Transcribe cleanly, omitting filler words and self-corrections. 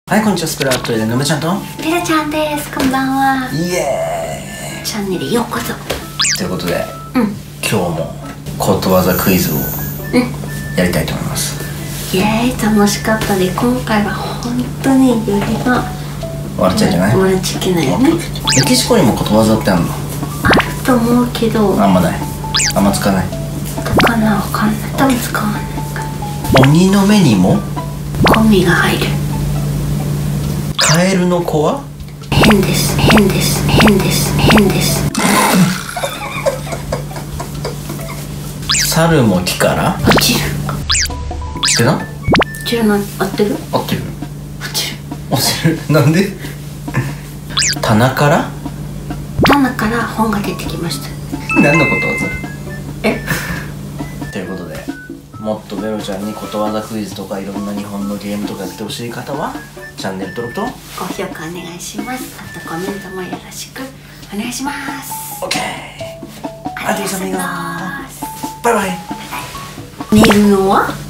はい、こんにちは。スプラトゥでのむちゃんとペラちゃんです。こんばんは。 イエーイ。 チャンネルへようこそ。 ということで、今日もことわざクイズをやりたいと思います。 イエーイ、楽しかったで、今回は本当に指が笑っちゃいけない。 笑っちゃいけないよね。 メキシコにもことわざってあるの？ あると思うけど、 あんまない。あんま使わない。 どうかな、わかんない。多分使わないから。 鬼の目にもコンビが入る。 カエルの子は変です。変です。変です。変です。 猿も木から落ちる。 知ってな？ 落ちるの合ってる？ 合ってる。 落ちる。 落ちる。なんで？棚から棚から本が出てきました。 何のことわざ？ え？ ということで、もっとベロちゃんにことわざクイズとかいろんな日本のゲームとかやってほしい方はチャンネル登録と高評価お願いします。あとコメントもよろしくお願いします。 OK。 ありがとうございます。 バイバイ。 寝るのは